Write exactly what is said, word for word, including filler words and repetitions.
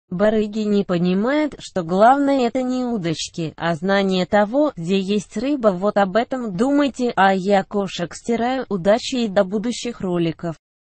Барыги не понимают, что главное это не удочки, а знание того, где есть рыба. Вот об этом думайте, а я кошек стираю. Удачи и до будущих роликов.